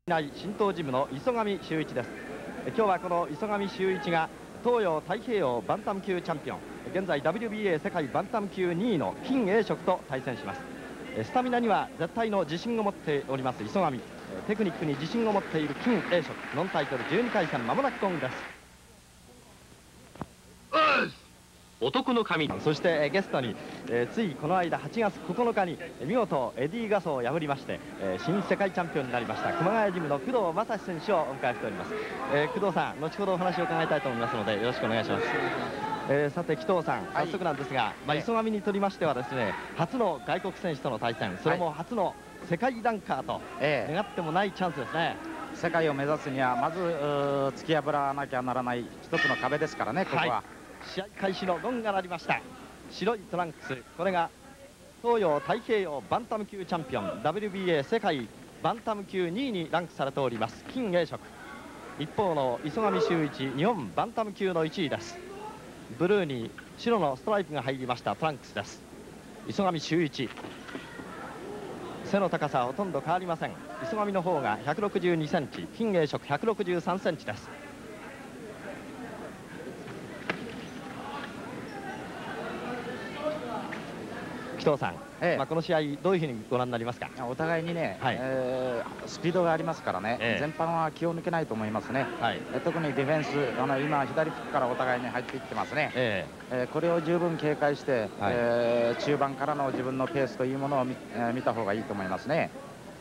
内新東ジムの磯上修一です。今日はこの磯上修一が東洋太平洋バンタム級チャンピオン、現在 WBA 世界バンタム級2位の金英植と対戦します。スタミナには絶対の自信を持っております磯上、テクニックに自信を持っている金英植、ノンタイトル12回戦まもなくゴングです。 男の神。 そしてゲストに、ついこの間8月9日に見事エディ・ガソを破りまして、新世界チャンピオンになりました熊谷ジムの工藤正史選手をお迎えしております。工藤さん、後ほどお話を伺いたいと思いますのでよろしくお願いします。さて紀藤さん、早速なんですが、磯上にとりましてはですね、初の外国選手との対戦、それも初の世界ランカーと願ってもないチャンスですね。 世界を目指すにはまず突き破らなきゃならない一つの壁ですからね、ここは。 試合開始のゴンが鳴りました。白いトランクス、これが東洋太平洋バンタム級チャンピオン WBA 世界バンタム級2位にランクされております金英植。一方の磯上修一、日本バンタム級の1位です。ブルーに白のストライプが入りましたトランクスです。磯上修一、背の高さはほとんど変わりません。磯上の方が162センチ、金英植163センチです。紀藤さん、この試合どういうふうにご覧になりますか。 お互いにね、スピードがありますからね、全般は気を抜けないと思いますね。特にディフェンス、今左フックからお互いに入っていってますね。これを十分警戒して、中盤からの自分のペースというものを見た方がいいと思いますね。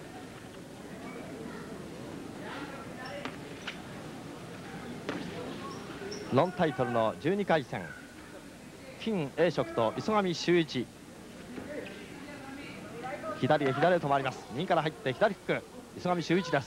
ノンタイトルの12回戦、金英植と磯上修一。左へ止まります。右から入って左フック、磯上修一です。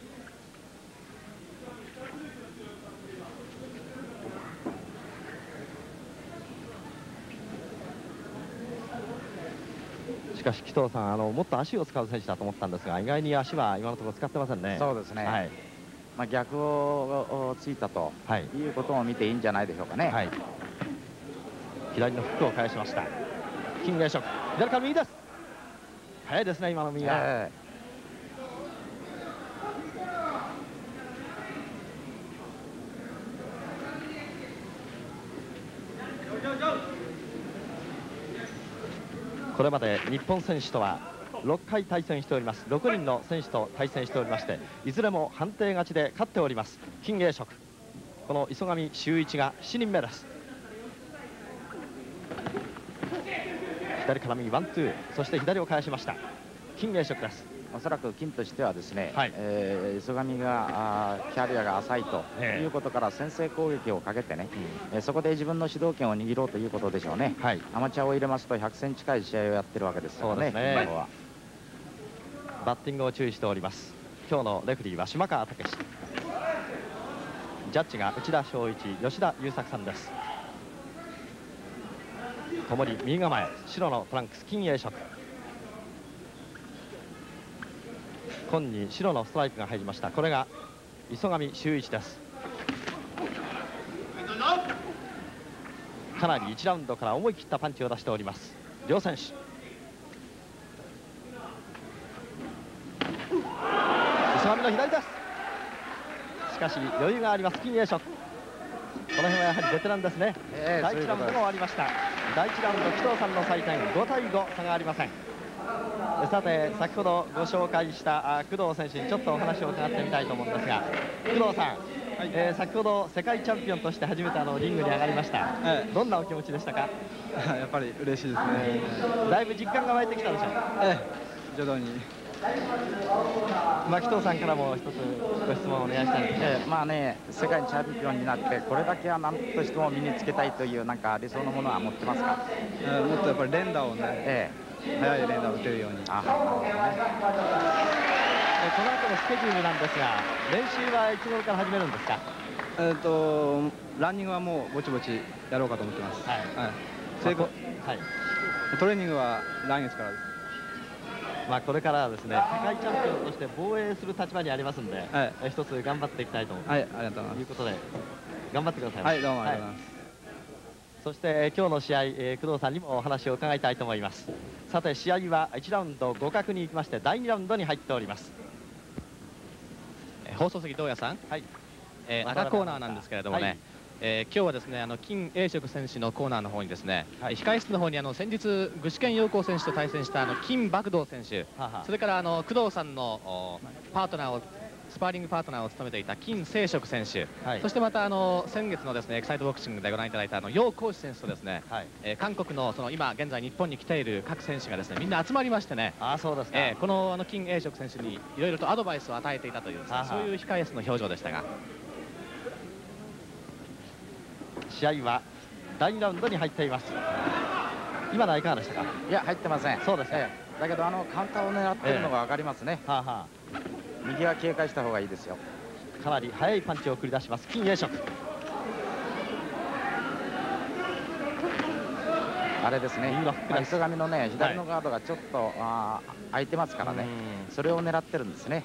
しかし紀藤さん、もっと足を使う選手だと思ったんですが、意外に足は今のところ使ってませんね。 そうですね、逆をついたということを見ていいんじゃないでしょうかね。 左のフックを返しました金英植、左から右です。早いですね今の右が。これまで日本選手とは6回対戦しております。6人の選手と対戦しておりまして、いずれも判定勝ちで勝っております金英植。この磯上修一が7人目です。左から右ワンツー、そして左を返しました金英植です。 おそらく金としてはですね、磯上がキャリアが浅いということから先制攻撃をかけてね、そこで自分の主導権を握ろうということでしょうね。アマチュアを入れますと100戦近い試合をやってるわけですからね。 バッティングを注意しております。今日のレフェリーは島川武史、ジャッジが内田昭一、吉田優作さんです。ともに右構え、白のトランクス金英植、紺に白のストライプが入りました。これが磯上修一です。かなり1ラウンドから思い切ったパンチを出しております両選手。磯上の左です。しかし余裕があります金英植。この辺はやはりベテランですね。第1ラウンドも終わりました。第1ラウンド紀藤さんの採点5対5、差がありません。さて先ほどご紹介した工藤選手にちょっとお話を伺ってみたいと思うんですが、工藤さん、先ほど世界チャンピオンとして初めてリングに上がりました、どんなお気持ちでしたか。 やっぱり嬉しいですね。 だいぶ実感が湧いてきたでしょう。 徐々に。 紀藤さんからも一つご質問をお願いしたいんですが、 世界チャンピオンになってこれだけは何としても身につけたいというなんか理想のものは持ってますか。 もっとやっぱり連打をね、速い連打を打てるように。この後のスケジュールなんですが、練習はいつ頃から始めるんですか。 ランニングはもうぼちぼちやろうかと思ってます。トレーニングは来月からです。 これからはですね、世界チャンピオンとして防衛する立場にありますんで、一つ頑張っていきたいということで頑張ってください。 どうもありがとうございます。 そして今日の試合、工藤さんにもお話を伺いたいと思います。さて試合は1ラウンド互角に行きまして第2ラウンドに入っております。 放送席堂谷さん、はい、赤コーナーなんですけれどもね、今日はですね金英植選手のコーナーの方にですね、控室の方に先日具志堅陽光選手と対戦した金博道選手、それから工藤さんのパートナーをスパーリングパートナーを務めていた金聖植選手、そしてまた先月のですねエキサイトボクシングでご覧いただいた楊光志選手とですね、韓国の今現在日本に来ている各選手がですねみんな集まりましてね、そうですか、この金英植選手にいろいろとアドバイスを与えていたというですね、そういう控え室の表情でしたが。 試合は第2ラウンドに入っています。今のはいかがでしたか？ いや、入ってません。 そうですね。 だけどカウンターを狙っているのが分かりますね。右は警戒した方がいいですよ。 かなり速いパンチを繰り出します金英植。 あれですね、磯上のね左のガードがちょっと空いてますからね、それを狙ってるんですね。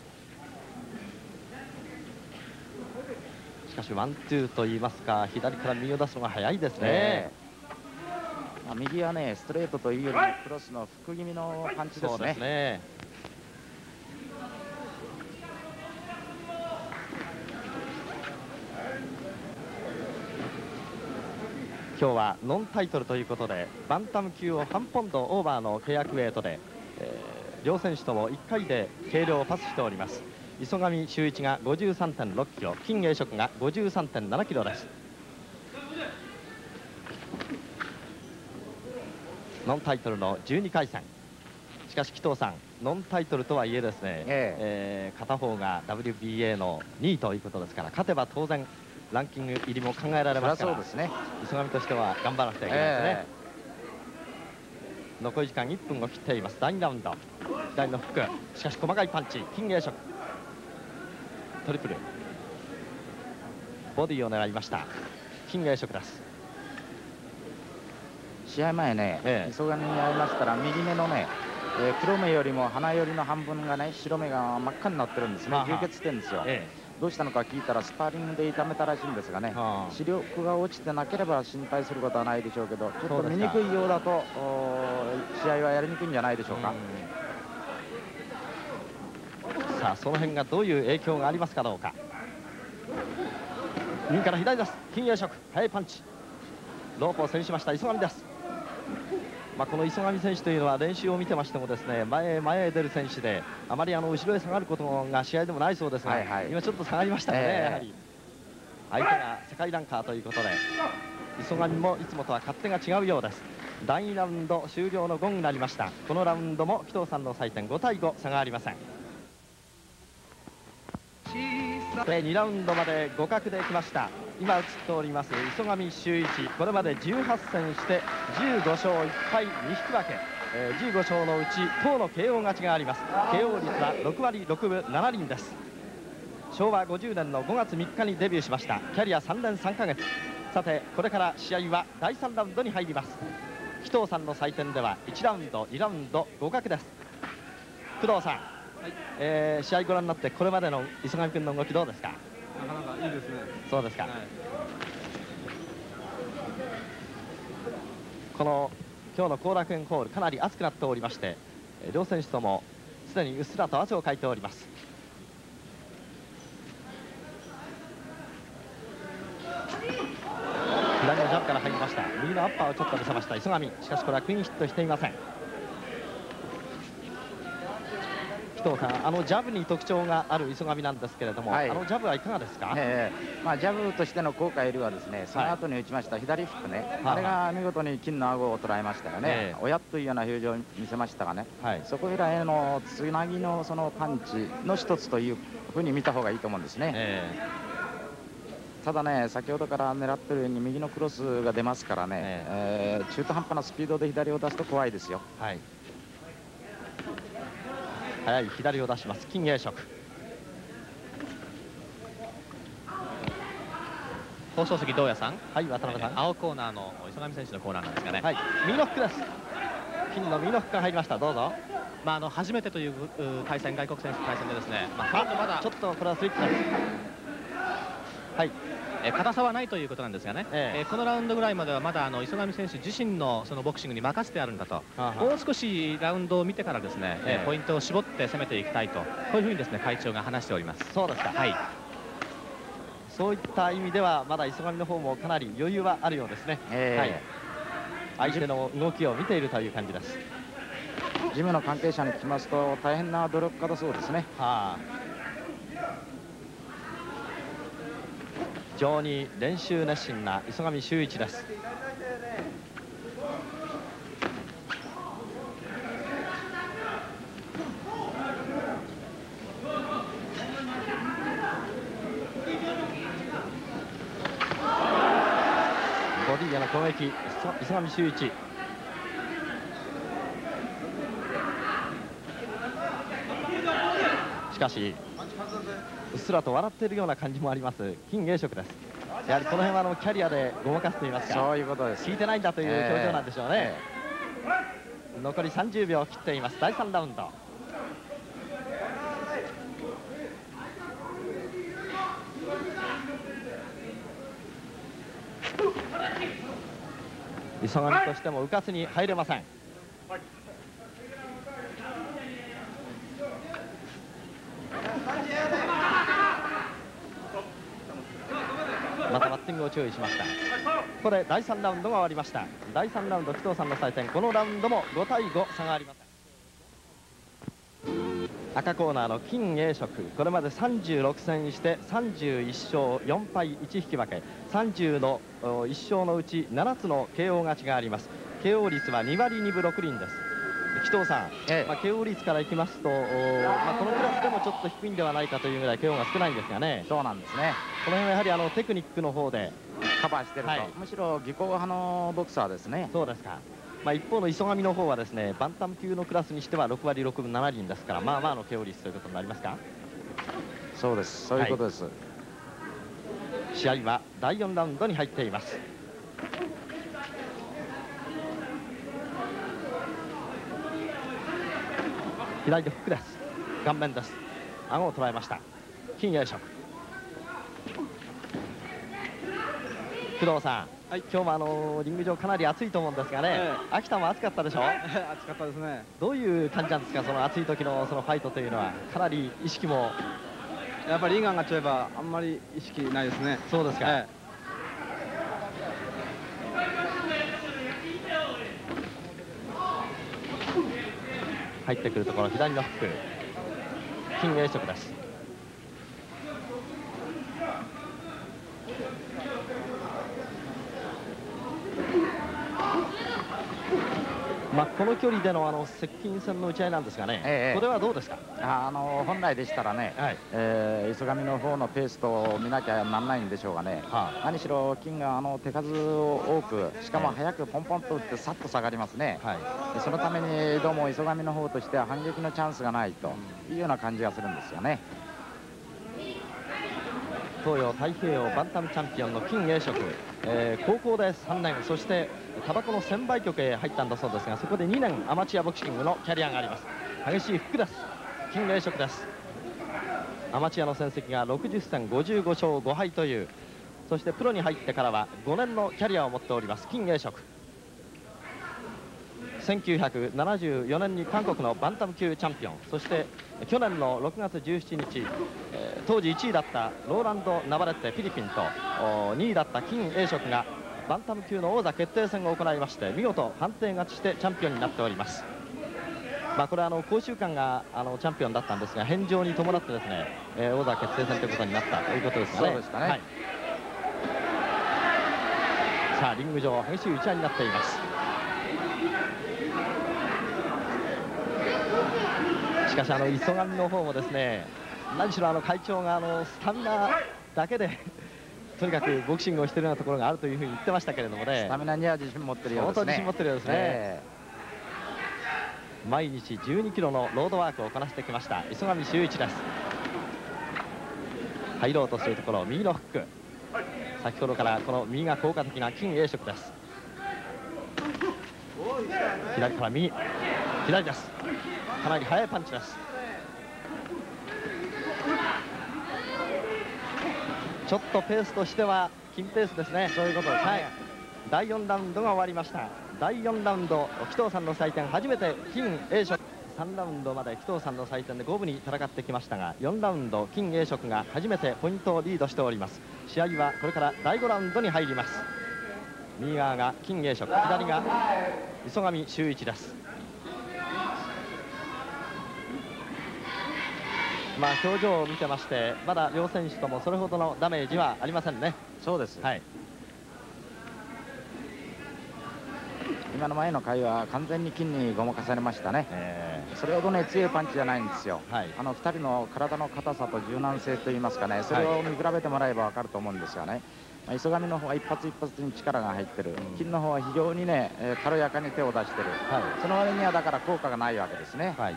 しかしワンツーといいますか、左から右を出すのが早いですね。 右はねストレートというよりもクロスの福気味のパンチですね。 今日はノンタイトルということでバンタム級を半ポンドオーバーの契約ウェイトで、両選手とも1回で計量をパスしております。磯上修一が 53.6 キロ、金英植が 53.7 キロです。ノンタイトルの12回戦。しかし紀藤さん、ノンタイトルとはいえですね、片方が WBA の2位ということですから、勝てば当然ランキング入りも考えられますから、磯上としては頑張らなくてはいけないですね。残り時間1分を切っています。第2ラウンド、左のフック、しかし細かいパンチ、金英植トリプルボディを狙いました金英植です。 試合前ね、磯上に会いましたら右目のね、黒目よりも鼻よりの半分がね白目が真っ赤になってるんですね。充血してるんですよ。どうしたのか聞いたらスパーリングで痛めたらしいんですがね、視力が落ちてなければ心配することはないでしょうけど、ちょっと見にくいようだと試合はやりにくいんじゃないでしょうか。 さあその辺がどういう影響がありますかどうか。右から左です。金英植、速いパンチ、ロープを背にしました磯上です。この磯上選手というのは練習を見てましてもですね、前へ出る選手であまり後ろへ下がることが試合でもないそうですが、今ちょっと下がりましたね。やはり相手が世界ランカーということで磯上もいつもとは勝手が違うようです。第2ラウンド終了のゴングになりました。このラウンドも紀藤さんの採点5対5、差がありません。2ラウンドまで互角できました。今映っております磯上修一、これまで18戦して15勝1敗2引き分け、15勝のうち10の KO 勝ちがあります。 KO 率は6割6分7厘です。昭和50年の5月3日にデビューしました。キャリア3年3ヶ月。さてこれから試合は第3ラウンドに入ります。紀藤さんの採点では1ラウンド2ラウンド互角です。工藤さん、試合ご覧になってこれまでの磯上君の動きどうですか？ なかなかいいですね。 そうですか。この今日の後楽園ホールかなり暑くなっておりまして、両選手ともすでにうっすらと汗をかいております。左のジャブから入りました。右のアッパーをちょっと見せました磯上。しかしこれはクイーンヒットしていません。紀藤さん、ジャブに特徴がある磯上なんですけれども、ジャブはいかがですか？ ジャブとしての効果よりはですね、その後に打ちました左フックね、あれが見事に金の顎を捉えましたよね。おやっというような表情を見せましたがね、そこ以来のつなぎのそのパンチの一つというふうに見た方がいいと思うんですね。ただね、先ほどから狙ってるように右のクロスが出ますからね、中途半端なスピードで左を出すと怖いですよ。 速い左を出します金英植。 放送席堂谷さん、 はい、渡辺さん、 青コーナーの磯上選手のコーナーなんですかね。 右のフックです。金の右のフックが入りました。どうぞ。 初めてという対戦、外国選手の対戦でですね、まだちょっとこれはスイッチです。 硬さはないということなんですがね、このラウンドぐらいまではまだ磯上選手自身のそのボクシングに任せてあるんだと、もう少しラウンドを見てからですね、ポイントを絞って攻めていきたいと、こういうふうにですね会長が話しております。 そうですか。はい。そういった意味ではまだ磯上の方もかなり余裕はあるようですね。はい。相手の動きを見ているという感じです。 ジムの関係者に聞きますと大変な努力家だそうですね。 非常に練習熱心な磯上修一です。ボディへの攻撃、磯上修一。しかしうっすらと笑っているような感じもあります金栄職です。やはりこの辺はキャリアでごまかすと言いますか、 そういうことです。 聞いてないんだという表情なんでしょうね。残り30秒を切っています。第3ラウンド。磯上としてもうかつに入れません。またバッティングを注意しました。ここで第3ラウンドが終わりました。第3ラウンド紀藤さんの採点、このラウンドも5対5差がありません。赤コーナーの金栄職、これまで36戦して31勝4敗1引き分け、30の1勝のうち7つの KO 勝ちがあります。 KO 率は2割2分6厘です。紀藤さん、KO 率からいきますと、このクラスでもちょっと低いんではないかというぐらい KO が少ないんですがね。 そうなんですね。 この辺はやはりテクニックの方でカバーしてると、むしろ技巧派のボクサーですね。 そうですか。一方の磯上の方はですね、バンタム級のクラスにしては6割6分7厘ですから、まあまあの KO 率ということになりますか。 そうです、そういうことです。 試合は第4ラウンドに入っています。左でフックです。顔面です。顎を捉えました金栄職。工藤さん、今日もリング上かなり暑いと思うんですがね、秋田も暑かったでしょ。 暑かったですね。 どういう感じなんですか、その暑い時のそのファイトというのは。かなり意識もやっぱりリンガンがちゃえばあんまり意識ないですね。 そうですか。入ってくるところ、左のフック、金栄職です。この距離での接近戦の打ち合いなんですがね、これはどうですか。 本来でしたらね、磯上の方のペースと見なきゃなんないんでしょうがね、何しろ金が手数を多く、しかも早くポンポンと打ってさっと下がりますね。そのためにどうも磯上の方としては反撃のチャンスがないというような感じがするんですよね。 東洋太平洋バンタムチャンピオンの金栄職、高校で3年、そしてタバコの専売局へ入ったんだそうですが、そこで2年アマチュアボクシングのキャリアがあります。激しいフックです。金栄職です。アマチュアの戦績が60戦55勝5敗という、そしてプロに入ってからは5年のキャリアを持っております金栄職。1974年に韓国のバンタム級チャンピオン、そして去年の6月17日、当時1位だったローランド・ナバレッテフィリピンと2位だった金栄職がバンタム級の王座決定戦を行いまして、見事判定勝ちしてチャンピオンになっております。これは講習官がチャンピオンだったんですが、返上に伴ってですね、王座決定戦ということになったということですね。 そうですかね。 さあリング上激しい打ち合いになっています。しかし磯上の方もですね、何しろ会長がスタミナだけでとにかくボクシングをしているようなところがあるというふうに言ってましたけれどもね。 スタミナには自信持ってるようですね。 相当自信持ってるようですね。毎日12キロのロードワークをこなしてきました磯上修一です。入ろうとするところ、右のフック、先ほどからこの右が効果的な金栄職です。左から右、左です。かなり速いパンチです。 ちょっとペースとしては金ペースですね。そういうことですね。はい、第4ラウンドが終わりました。第4ラウンド、紀藤さんの採点、初めて金 A 色。3ラウンドまで紀藤さんの採点で五分に戦ってきましたが、4ラウンド金 A 色が初めてポイントをリードしております。試合はこれから第5ラウンドに入ります。右側が金 A 色、左が磯上修一です。まあ表情を見てまして、まだ両選手ともそれほどのダメージはありませんね。 そうです。 はい。 今の前の回は完全に金にごまかされましたね。それほどね強いパンチじゃないんですよ。はい、2人の体の硬さと柔軟性といいますかね、それを見比べてもらえば分かると思うんですよね。磯上の方は一発一発に力が入ってる、金の方は非常にね軽やかに手を出してる、はい、その割にはだから効果がないわけですね。はい、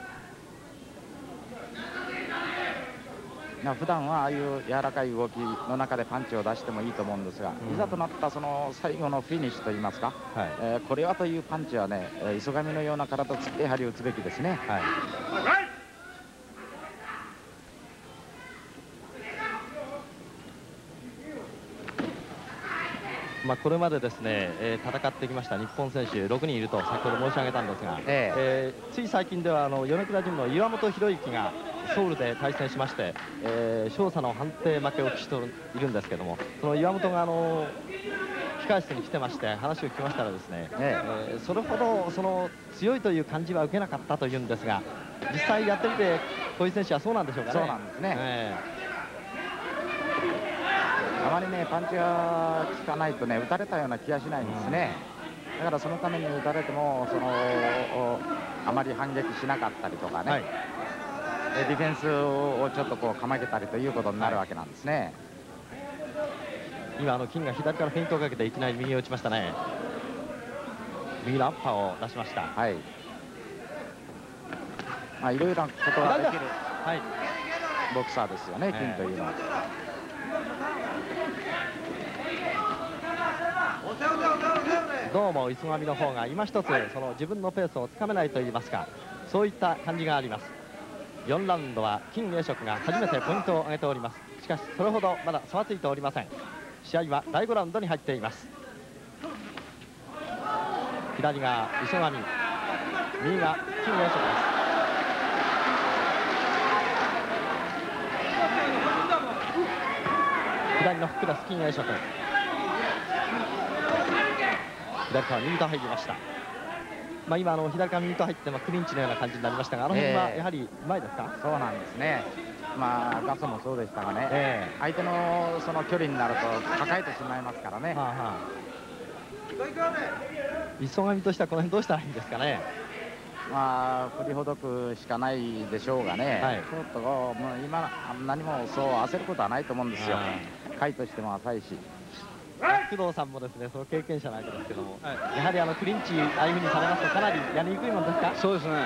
普段はああいう柔らかい動きの中でパンチを出してもいいと思うんですが、いざとなったその最後のフィニッシュといいますか、はい、これはというパンチはね磯上のような体つきでやはり打つべきですね。はい、 まあこれまでですね、戦ってきました日本選手6人いると先ほど申し上げたんですが、つい最近では米倉ジムの岩本博之がソウルで対戦しまして、勝者の判定負けを期しているんですけども、その岩本が控室に来てまして話を聞きましたらですね、それほどその強いという感じは受けなかったというんですが、実際やってみてこういう選手はそうなんでしょうかね。 そうなんですね。あまりねパンチが効かないとね打たれたような気がしないんですね。だからそのために打たれてもあまり反撃しなかったりとかね、はい、ディフェンスをちょっとこうかまけたりということになるわけなんですね。 今金が左からフェイントをかけていきなり右を打ちましたね。右のアッパーを出しました。はい、 まあいろいろなことができる、はい、ボクサーですよね、金というのは。 どうも磯上の方が今一つその自分のペースをつかめないといいますか、そういった感じがあります。4ラウンドは金 A 色が初めてポイントを上げております。しかしそれほどまだ差はついておりません。試合は第5ラウンドに入っています。左が磯上、右が金 A 色です。左のフックです。金 A 色、左から右と入りました。まあ今左から右と入ってクリンチのような感じになりましたが、あの辺はやはりうまいですか。 そうなんですね。まあガソもそうでしたがね、相手のその距離になると抱えてしまいますからね。 磯上としてはこの辺どうしたらいいんですかね。 まあ振りほどくしかないでしょうがね、はい、ちょっともう今何もそう焦ることはないと思うんですよ。回としても浅いし。工藤さんもですねその経験者なわけですけども、はい、やはりクリンチああいうふうにされますとかなりやりにくいものですか。 そうですね。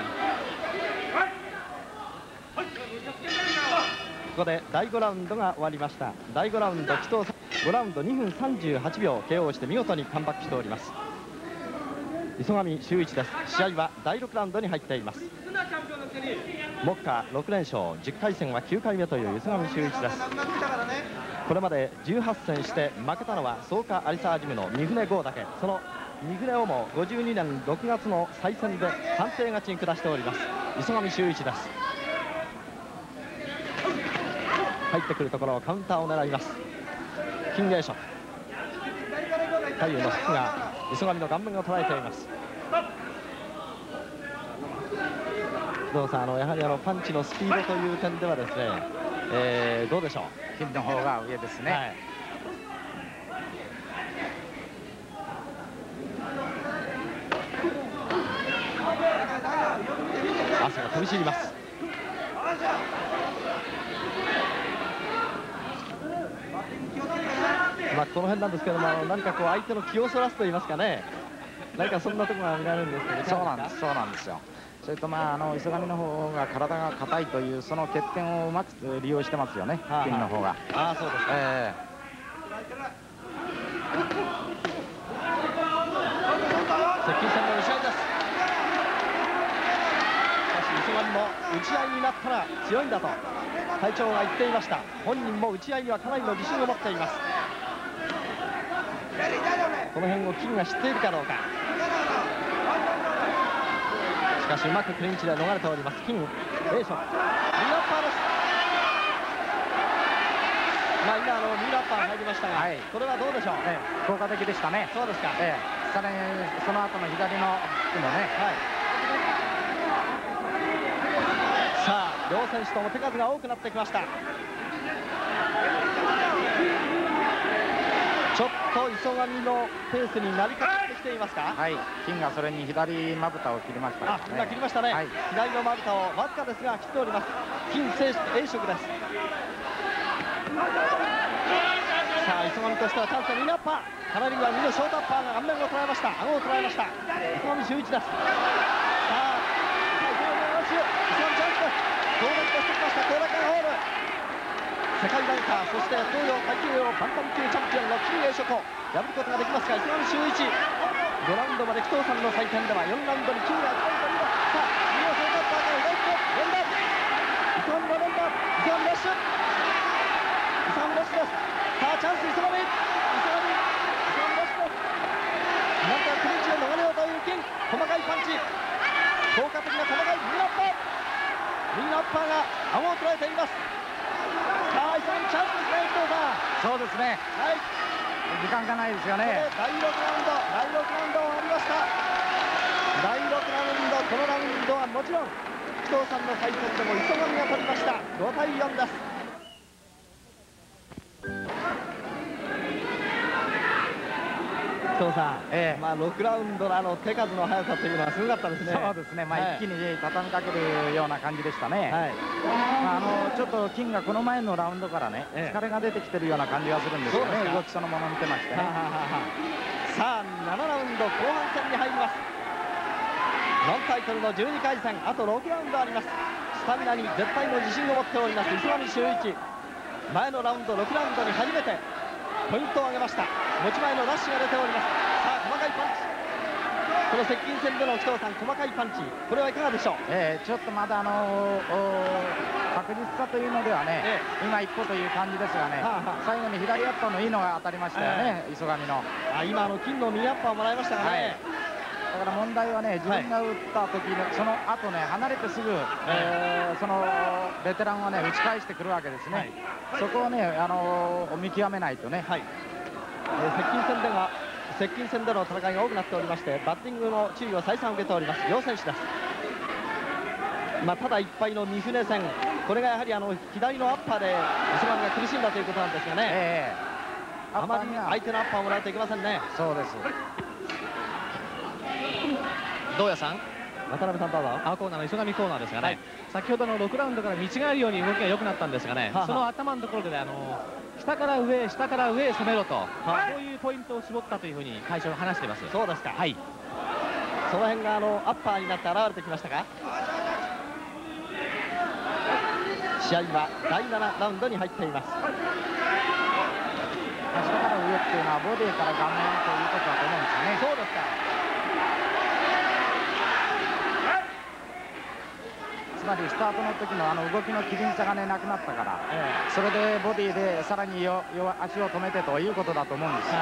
ここで第5ラウンドが終わりました。第5ラウンド紀藤さん5ラウンド2分38秒 KO して見事にカムバックしております。磯上修一です。試合は第6ラウンドに入っています。目下6連勝、10回戦は9回目という磯上修一です。これまで18戦して負けたのは草加有沢ジムの三船剛だけ。その三船をも52年6月の再戦で判定勝ちに下しております磯上修一です。入ってくるところをカウンターを狙います。金 A 色、左右のフックが磯上の顔面を捉えています。どうさんやはりパンチのスピードという点ではですね、どうでしょう。 金の方が上ですね。はい、 汗が飛び散ります。まあこの辺なんですけども、何かこう相手の気をそらすと言いますかね、何かそんなところが見られるんですけど。 そうなんです、そうなんですよ。それと磯上の方が体が硬いというその欠点をうまく利用してますよね、金の方が。 ああ、そうですか。接近戦の打ち合いです。しかし磯上も打ち合いになったら強いんだと隊長が言っていました。本人も打ち合いにはかなりの自信を持っています。この辺を金が知っているかどうか。しかしうまくクリンチで逃れております。金、レイション、ミーラッパーです。まあ今ミーラッパー入りましたが、これはどうでしょう。 効果的でしたね。 そうですか。 さらにその後の左のフックもね。 さあ両選手とも手数が多くなってきました。ちょっと磯上のペースになりかかってきていますか。 金がそれに左まぶたを切りましたね。 今切りましたね。左のまぶたをわずかですが切っております。金栄職です。さあ磯上としてはチャンスでミーナッパー、かなりは2のショートアッパーが顔面を捉えました。顎を捉えました。磯上修一です。さあ磯上チャンスです。攻撃としてきました後楽園ホール。世界ランカー、そして東洋階級王バンタム級チャンピオンの金栄職を破ることができますが、磯上修一5ラウンドまで紀藤さんの採点では4ラウンドに金が1ポイントリード。さあ2のショートアッパーから左手連打、磯上の連打、磯上ラッシュ、磯上ラッシュです。さあチャンス磯上ラッシュです。なんとかクリンチで逃れようという金、細かいパンチ、効果的な細かいミーナッパー、ミーナッパーが顎を捉えています。さあ磯上チャンスですね、紀藤さん。 そうですね。時間がないですよね。 第6ラウンド終わりました。第6ラウンド、このラウンドはもちろん紀藤さんの採点でも磯上が取りました。5対4です。紀藤さん、6ラウンドの手数の速さというのはすごかったですね。 そうですね。一気に畳みかけるような感じでしたね。ちょっと金がこの前のラウンドからね、疲れが出てきてるような感じがするんですよね。動きそのものを見てましてね。 さあ7ラウンド後半戦に入ります。ノンタイトルの12回戦、あと6ラウンドあります。スタミナに絶対の自信を持っております磯上修一。前のラウンド6ラウンドに初めてポイントを上げました。持ち前のラッシュが出ております。さあ細かいパンチ、この接近戦での紀藤さん細かいパンチ、これはいかがでしょう。 ちょっとまだ確実さというのではね、今一歩という感じですがね、最後に左アッパーのいいのが当たりましたよね、磯上の。 今金の右アッパーをもらいましたがね。 だから問題はね、自分が打った時のその後ね、離れてすぐ、そのベテランはね打ち返してくるわけですね。そこをね見極めないとね。 接近戦での戦いが多くなっておりまして、バッティングの注意を再三受けております両選手です。ただいっぱいの三船戦、これがやはり左のアッパーで磯上が苦しんだということなんですがね。あまり相手のアッパーをもらうといけませんね。 そうです。 堂谷さん、 渡辺さんどうぞ。 青コーナーの磯上コーナーですがね、先ほどの6ラウンドから見違えるように動きが良くなったんですがね、その頭のところで下から上へ攻めろと、そういうポイントを絞ったというふうに会長は話しています。 そうですか。その辺がアッパーになって現れてきましたか。試合は第7ラウンドに入っています。 下から上っていうのはボディから顔面ということだと思うんですよね。 そうですか。 つまりスタートの時の動きの機敏さがねなくなったから、それでボディでさらに足を止めてということだと思うんです。し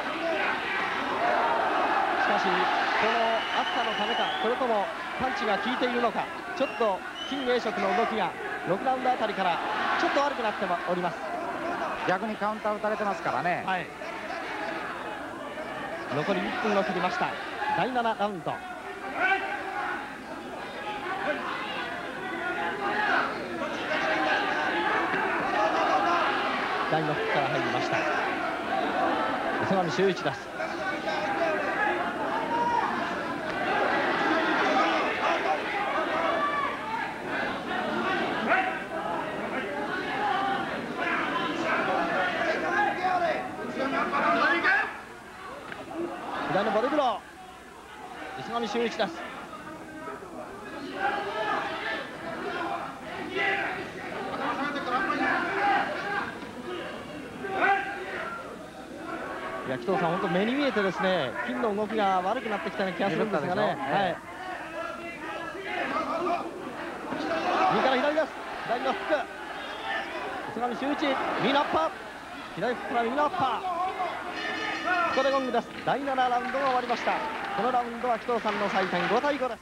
かしこの暑さのためか、それともパンチが効いているのか、ちょっと金栄職の動きが6ラウンドあたりからちょっと悪くなっております。 逆にカウンター打たれてますからね。 残り1分を切りました。第7ラウンド。第6区から入りました磯上修一です。左のボディブロー、磯上修一です。紀藤さん、本当目に見えてですね、金の動きが悪くなってきたような気がするんですがね。右から左です。左のフック。 磯上修一、右のアッパー、左フックから右のアッパー、ここでゴングです。第7ラウンドが終わりました。このラウンドは紀藤さんの採点5対5です。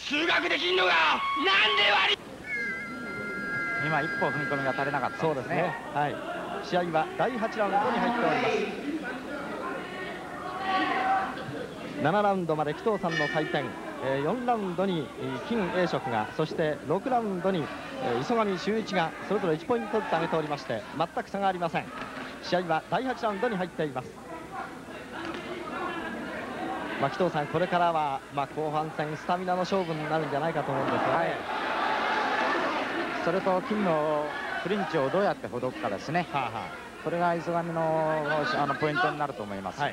数学できんのがなんで悪い。 今一歩踏み込みが足りなかった。 そうですね。はい。試合は第8ラウンドに入っております。7ラウンドまで紀藤さんの採点、4ラウンドに金栄職が、そして6ラウンドに磯上修一がそれぞれ1ポイントずつ上げておりまして、全く差がありません。試合は第8ラウンドに入っています。紀藤さん、これからは後半戦スタミナの勝負になるんじゃないかと思うんですが、ね、 それと金のクリンチをどうやってほどくかですね。これが磯上のポイントになると思います。はい、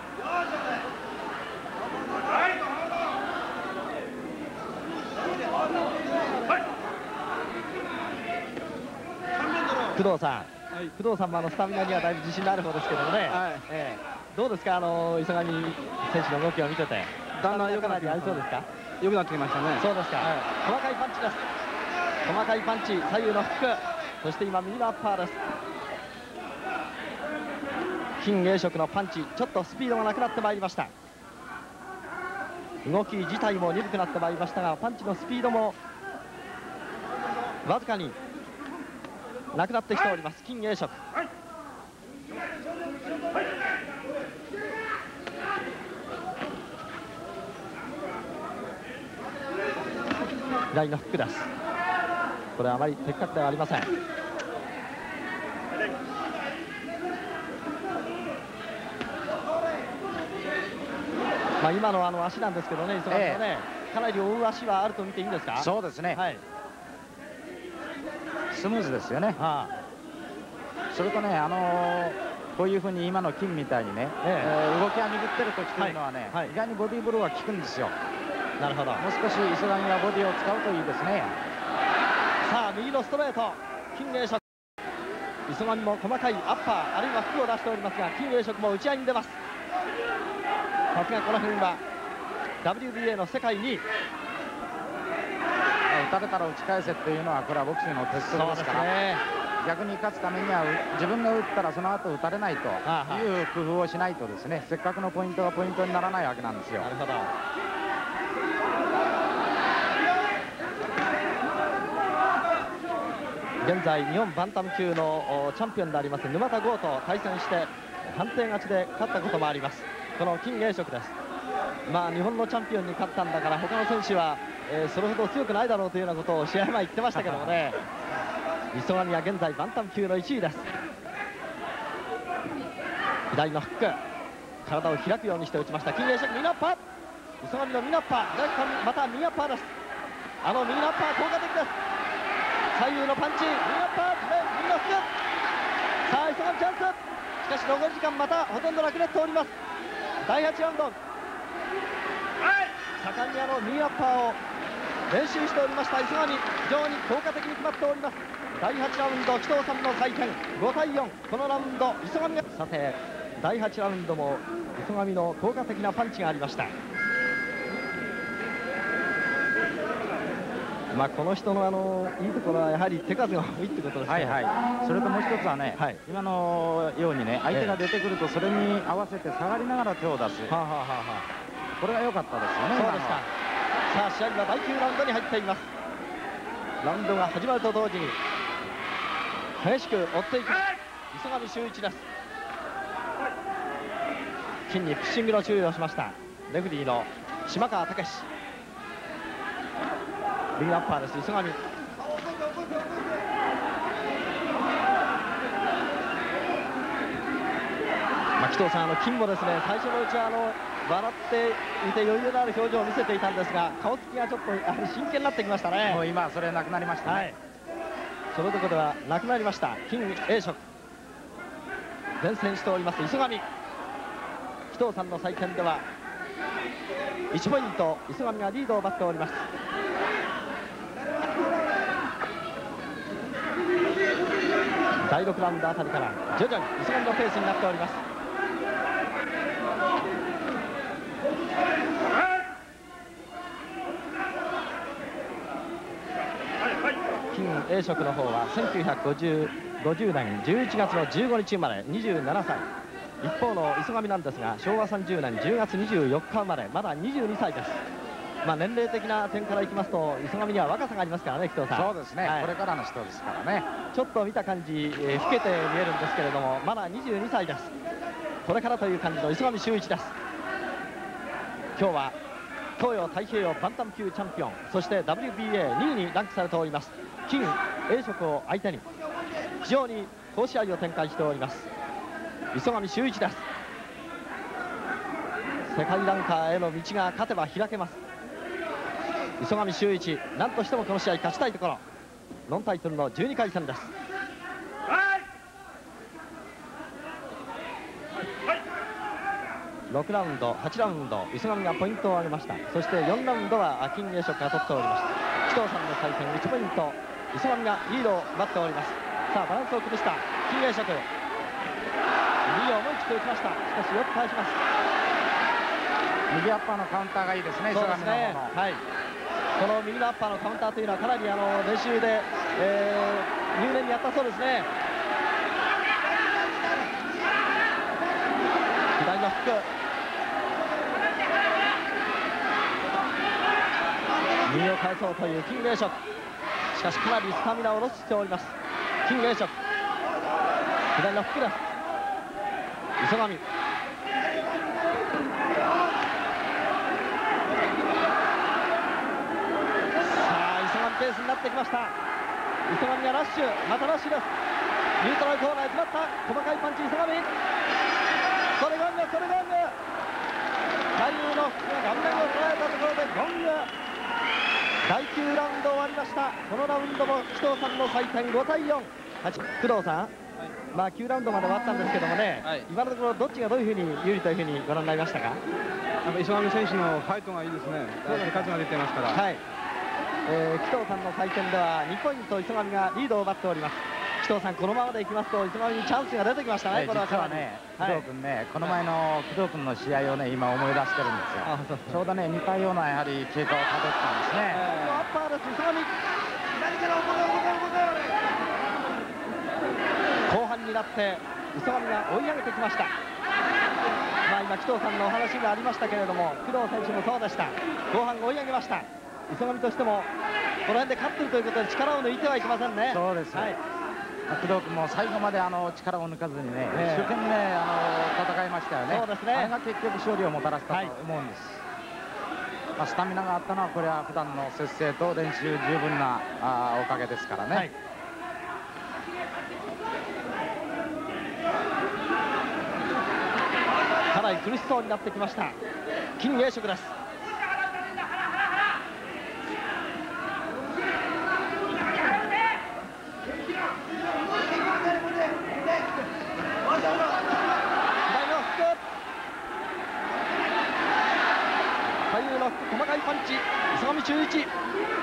工藤さん、工藤さんもスタミナにはだいぶ自信のある方ですけどもね、どうですか、磯上選手の動きを見てて、だんだん良くなりありそうですか。 良くなってきましたね。 そうですか、細かいパンチです。細かいパンチ、左右のフック、そして今右のアッパーです。金栄職のパンチ、ちょっとスピードがなくなってまいりました。動き自体も鈍くなってまいりましたが、パンチのスピードもわずかになくなってきております、金栄職。左のフックです。これはあまり的確ではありません。今の足なんですけどね、磯上はね、かなり追う足はあると見ていいんですか。 そうですね、はい、スムーズですよね。それとね、こういうふうに今の金みたいにね、動きが鈍ってる時というのはね、意外にボディーブローが効くんですよ。なるほど。もう少し磯上はボディを使うといいですね。 さあ、右のストレート、金栄職。磯上も細かいアッパーあるいはフックを出しておりますが、金栄職も打ち合いに出ます。さすがこの辺は WBA の世界2位。打たれたら打ち返せっていうのは、これはボクシングの鉄則ですから、逆に勝つためには自分が打ったらその後打たれないという工夫をしないとですね、せっかくのポイントがポイントにならないわけなんですよ。なるほど。現在日本バンタム級のチャンピオンであります沼田剛と対戦して判定勝ちで勝ったこともあります、この金栄職です。日本のチャンピオンに勝ったんだから他の選手は、それほど強くないだろうというようなことを試合前言ってましたけどもね磯上は現在バンタム級の1位です。左のフック、体を開くようにして打ちました。金栄職、右のアッパー、磯上の右のアッパー、左からまた右アッパーです。右のアッパー効果的です。左右のパンチ、右のアッパー、右のフック、さあ磯上チャンス。しかし残り時間またほとんどなくなっております。第8ラウンド、盛んに右アッパーを練習しておりました磯上、非常に効果的に決まっております。第8ラウンド、紀藤さんの採点5対4、このラウンド磯上が、さて第8ラウンドも磯上の効果的なパンチがありました。この人のいいところはやはり手数が多いってことですね。 それともう一つはね、今のようにね、相手が出てくるとそれに合わせて下がりながら手を出す、これが良かったですよね。そうですか。さあ試合は第9ラウンドに入っています。 ラウンドが始まると同時に激しく追っていく磯上修一です。金にプッシングの注意をしましたレフェリーの島川武史。右アッパーです磯上。紀藤さん、金もですね、最初のうちは笑っていて余裕のある表情を見せていたんですが、顔つきがちょっとやはり真剣になってきましたね。 もう今それなくなりましたね。 そのところではなくなりました。金栄職前線しております磯上。紀藤さんの採点では1ポイント磯上がリードを奪っております。第6ラウンドあたりから徐々に磯上のペースになっております。金金栄職の方は1950年11月の15日生まれ、27歳。一方の磯上なんですが、昭和30年10月24日生まれ、まだ22歳です。年齢的な点からいきますと、磯上には若さがありますからね、紀藤さん。 そうですね、これからの人ですからね。 ちょっと見た感じ、老けて見えるんですけれども、まだ22歳です。これからという感じの磯上修一です。今日は東洋太平洋バンタム級チャンピオン、そして WBA2 位にランクされております金栄職を相手に非常に好試合を展開しております磯上修一です。世界ランカーへの道が勝てば開けます。磯上修一、何としてもこの試合勝ちたいところ。ノンタイトルの12回戦です。6ラウンド、8ラウンド、磯上がポイントを上げました。そして4ラウンドは金栄職が取っておりました。紀藤さんの対戦1ポイント、磯上がリードを奪っております。さあバランスを崩した金栄職、右を思い切って打ちました。しかしよく返します。 右アッパーのカウンターがいいですね、磯上の方の。 はい、この右のアッパーのカウンターというのはかなり練習で、入念にやったそうですね。左のフック、右を返そうという金栄職。しかしかなりスタミナをロスしております金栄職。左のフックです。磯上、さあ磯上ペースになってきました。磯上がラッシュ、またラッシュです。ニュートラルコーナーへ詰まった細かいパンチ、磯上、それゴング、それゴング、左右のフックが顔面を捉えたところでゴング。第9ラウンド終わりました。このラウンドも紀藤さんの採点5対4。工藤さん、9ラウンドまで終わったんですけどもね、今のところどっちがどういうふうに有利というふうにご覧になりましたか。 磯上選手のファイトがいいですね。数が出てますから。 はい、紀藤さんの採点では2ポイント磯上がリードを奪っております。紀藤さん、このままでいきますと磯上にチャンスが出てきましたね。 実はね、工藤君ね、この前の工藤君の試合をね、今思い出してるんですよ。ちょうどね、似たようなやはり経過をたどったんですね。 アッパーです、磯上。後半になって磯上が追い上げてきました。今紀藤さんのお話がありましたけれども、工藤選手もそうでした。後半追い上げました。磯上としてもこの辺で勝っているということで力を抜いてはいけませんね。 そうです、はい、工藤君も最後まで力を抜かずにね、一生懸命戦いましたよね。 そうですね。 あれが結局勝利をもたらしたと思うんです。スタミナがあったのはこれは普段の節制と練習十分なおかげですからね。かなり苦しそうになってきました金栄職です。細かいパンチ、磯上修一。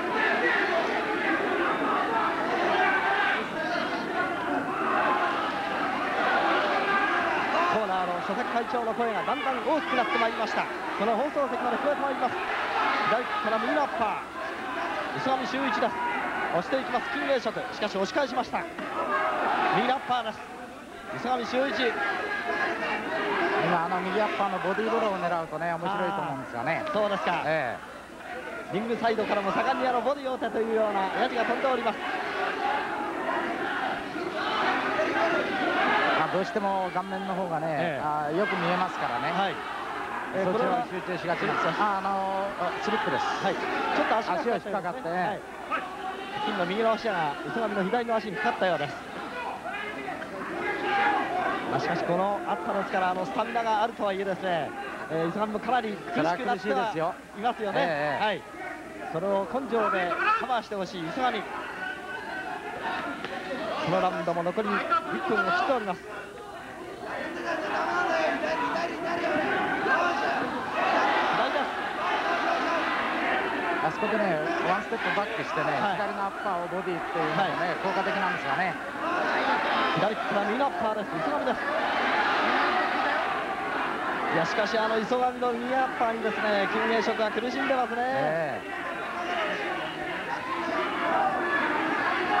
コーナーの佐々木会長の声がだんだん大きくなってまいりました。この放送席まで聞こえてまいります。左利きから右のアッパー、磯上修一です。押していきます金栄職。しかし押し返しました。右のアッパーです、磯上修一。 今右アッパーのボディーブローを狙うとね、面白いと思うんですよね。 そうですか、リングサイドからも盛んにボディを打てというようなやじが飛んでおります。 どうしても顔面の方がね、よく見えますからね、そちらに集中しがちなんです。スリップです、 ちょっと足が引っかかって、 金の右の足が磯上の左の足にかかったようです。しかしこの暑さですからスタミナがあるとはいえですね、磯上もかなり苦しくなってはいますよね。それを根性でカバーしてほしい磯上。このラウンドも残り1分を切っております。 あそこでね、ワンステップバックしてね、左のアッパーをボディっていうのがね、効果的なんですがね。 左利きから右のアッパーです、磯上です。いやしかし磯上の右アッパーにですね、金栄職が苦しんでますね。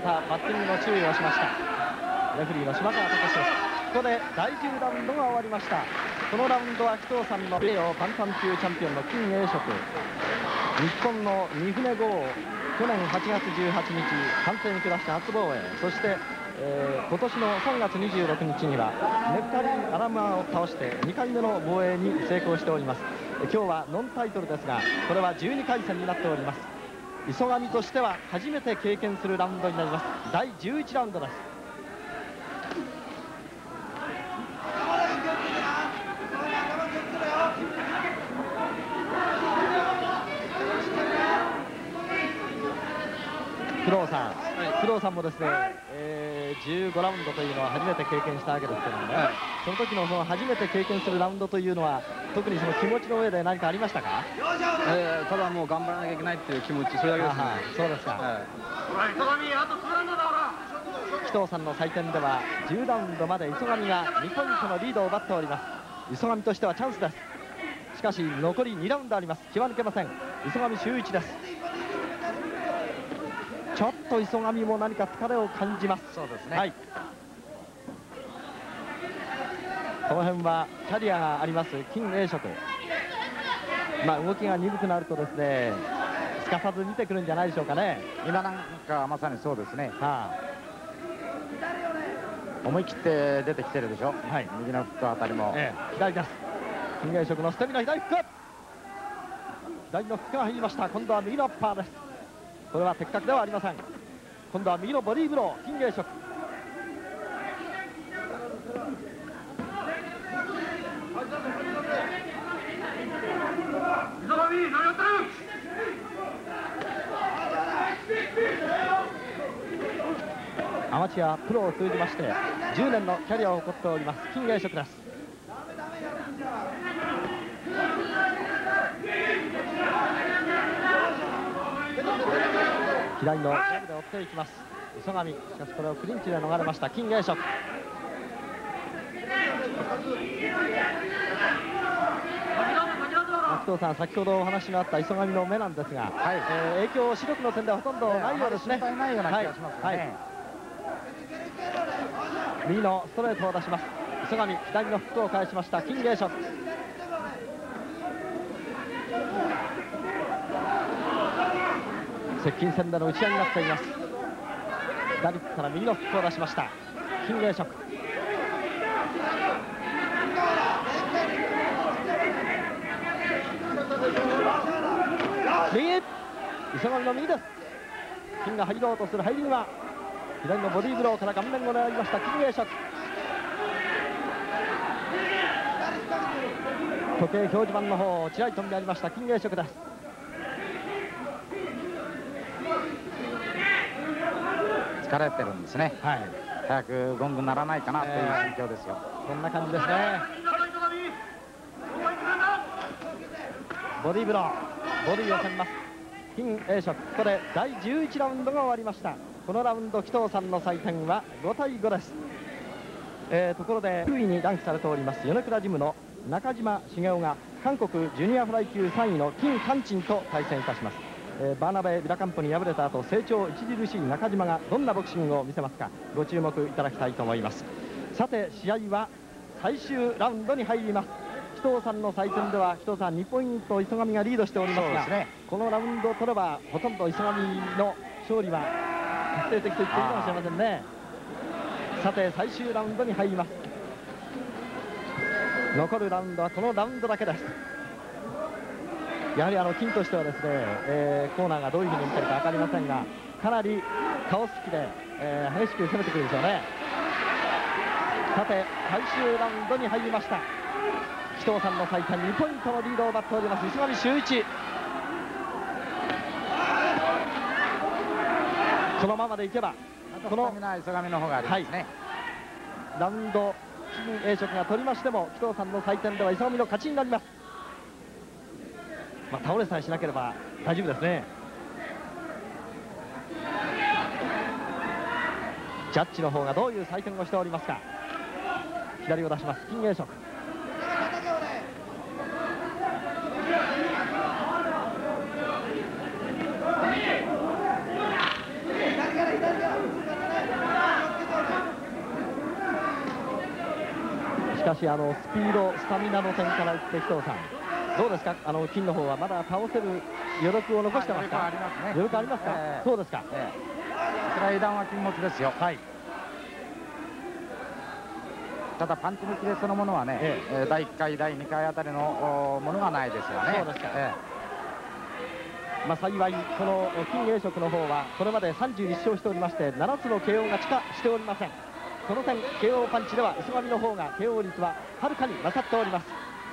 たバッティングの注意をしました。レフェリーの島川隆です。ここで第10ラウンドが終わりました。このラウンドは紀藤さんの名誉バンタム級チャンピオンの金英植、日本の三船剛を去年8月18日完全に下して初防衛、そして今年の3月26日にはネフタリン・アラマーを倒して2回目の防衛に成功しております。今日はノンタイトルですが、これは12回戦になっております。磯上としては初めて経験するラウンドになります。第11ラウンドです。工藤さんもですね、15ラウンドというのは初めて経験したわけですけどもね、その時のその初めて経験するラウンドというのは特にその気持ちの上で何かありましたか？ ただもう頑張らなきゃいけないっていう気持ち、それだけですね。 そうですか。紀藤さんの採点では10ラウンドまで磯上が2ポイントのリードを奪っております。磯上としてはチャンスです。しかし残り2ラウンドあります。気は抜けません。磯上修一です。ちょっと磯上も何か疲れを感じます。 そうですね。 はい。この辺はキャリアがあります金英植。動きが鈍くなるとですね、すかさず見てくるんじゃないでしょうかね。 今なんかまさにそうですね。思い切って出てきてるでしょ。はい。右のフックあたりも。 左です。金英植の捨て身の左フック。左のフックが入りました。今度は右のアッパーです。これは的確ではありません。今度は右のボディーブロー、金英植。アマチュアプロを通じまして10年のキャリアを誇っております金英植です。左のジャブで追っていきます磯上。しかしこれをクリンチで逃れました金英植。紀藤さん、先ほどお話のあった磯上の目なんですが、影響視力の点ではほとんどないようですね。 ないような気がしますね。 右のストレートを出します磯上。左のフックを返しました金英植。接近戦での打ち合いになっています。左から右のフックを出しました金英植。右、磯上の右です。金が入ろうとする入り際、左のボディーブローから顔面を狙いました金英植。時計表示板の方をちらりと見られました金英植です。 疲れてるんですね。早くゴングならないかなという心境ですよ。 こんな感じですね。ボディーブロー、ボディーを攻めます金英植。ここで第11ラウンドが終わりました。このラウンド紀藤さんの採点は5対5です。ところで9位にランクされております米倉ジムの中島茂雄が韓国ジュニアフライ級3位の金韓鎮と対戦いたします。バーナベ・ビラカンポに敗れた後成長著しい中島がどんなボクシングを見せますか、ご注目いただきたいと思います。さて試合は最終ラウンドに入ります。紀藤さんの採点では紀藤さん2ポイント磯上がリードしておりますが、このラウンドを取ればほとんど磯上の勝利は確定的と言っていいかもしれませんね。さて最終ラウンドに入ります。残るラウンドはこのラウンドだけです。やはり金としてはですね、コーナーがどういうふうに見てるか分かりませんが、かなり顔つきで、激しく攻めてくるでしょうね。さて最終ラウンドに入りました。紀藤さんの採点2ポイントのリードを奪っております磯上修一。このままでいけばこの磯上の方がありますね。 ラウンド金英植が取りましても紀藤さんの採点では磯上の勝ちになります。倒れさえしなければ大丈夫ですね。ジャッジの方がどういう採点をしておりますか。左を出します金英植。 かしスピードスタミナの点からいって紀藤さんどうですか、金の方はまだ倒せる余力を残してますか。余力ありますか。そうですか。 スライダーは禁物ですよ。はい。ただパンチのキレそのものはね、第1回第2回あたりのものがないですよね。 そうですか。まあ幸いこの金栄職の方はこれまで31勝しておりまして7つの KO 勝ちかしておりません。この点 KO パンチでは磯上の方が KO 率ははるかに勝っております。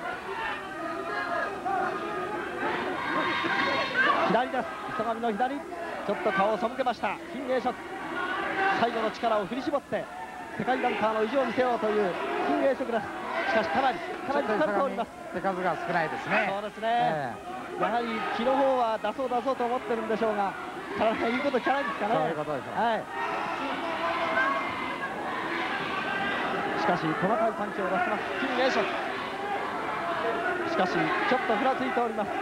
左です。磯上の左、ちょっと顔を背けました金栄職。最後の力を振り絞って世界ランカーの意地を見せようという金栄職です。しかしかなり疲れております。 手数が少ないですね。 そうですね、やはり気の方は出そうと思ってるんでしょうが、体が言うこと聞かないですかね。 そういうことでしょう。 はい。しかし細かいパンチを出します金栄職。しかしちょっとふらついております。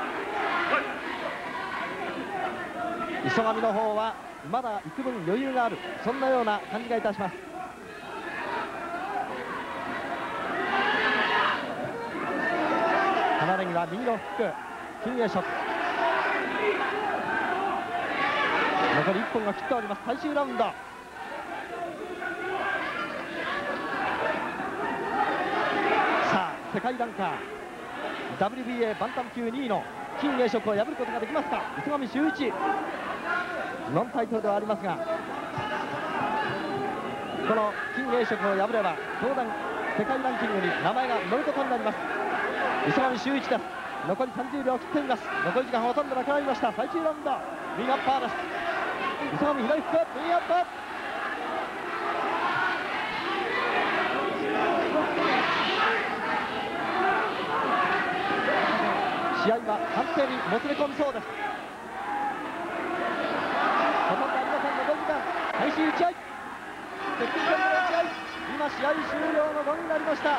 磯上の方はまだ幾分余裕がある、そんなような感じがいたします。玉ねぎは右のフック金栄職。残り1本が切っております。最終ラウンド。さあ世界ランカー WBA バンタム級2位の金栄職を破ることができますか。磯上修一、ノンタイトルではありますが、この金栄職を破れば当然世界ランキングに名前が載ることになります。磯上修一です。残り30秒を切っています。残り時間ほとんどなくなりました。最終ラウンド右アッパーです。磯上左フック右アッパー。試合は判定にもつれ込みそうです。ほとんどありません。残り時間開始打ち合い、鉄拳戦の打ち合い、今試合終了の5になりました。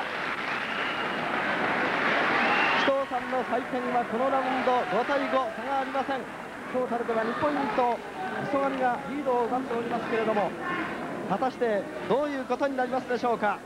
紀藤さんの採点はこのラウンド5対5、差がありません。トータルでは2ポイント磯上がリードを奪っておりますけれども、果たしてどういうことになりますでしょうか。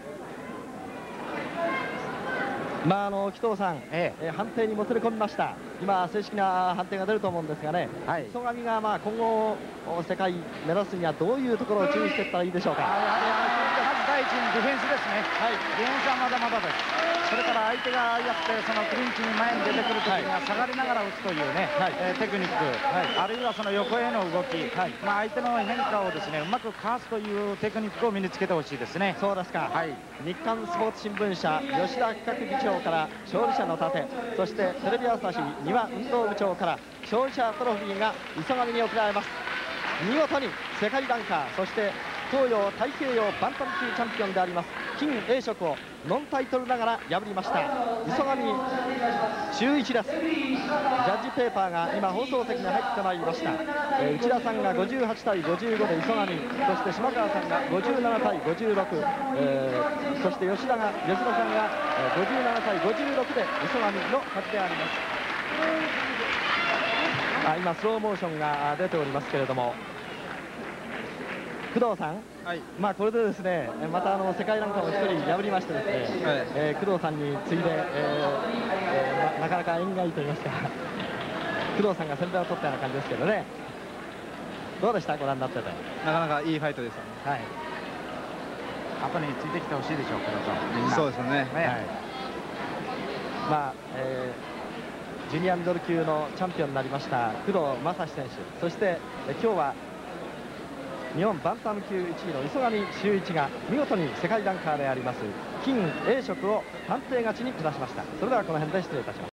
まあ紀藤さん、判定にもつれ込みました。今正式な判定が出ると思うんですがね、磯上が今後世界目指すにはどういうところを注意していったらいいでしょうか。 まず第一にディフェンスですね。ディフェンスはまだまだです。それから相手がやってそのクリンチに前に出てくるときには下がりながら打つというね、テクニック、あるいはその横への動き、相手の変化をですねうまくかわすというテクニックを身につけてほしいですね。 そうですか。日刊スポーツ新聞社吉田企画議長から勝利者の盾、そしてテレビ朝日丹羽運動部長から勝利者トロフィーが磯上に贈られます。見事に世界ランカー、そして東洋太平洋バンタム級チャンピオンであります金栄職をノンタイトルながら破りました磯上修一です。ジャッジペーパーが今放送席に入ってまいりました。内田さんが58対55で磯上、そして島川さんが57対56、そして吉田さんが57対56で磯上の勝ちであります。今スローモーションが出ておりますけれども、工藤さん、まあこれでですねまた世界ランカーを1人破りましてですね、工藤さんに次いで、なかなか縁がいいと言いますか工藤さんが先輩を取ったような感じですけどね、どうでしたご覧になってて。 なかなかいいファイトですよね。 後についてきてほしいでしょう工藤さん、みんな。 そうですよね。 まあ、ジュニアミドル級のチャンピオンになりました工藤正史選手、そして今日は日本バンタム級1位の磯上修一が見事に世界ランカーであります金栄職を判定勝ちに下しました。それではこの辺で失礼いたします。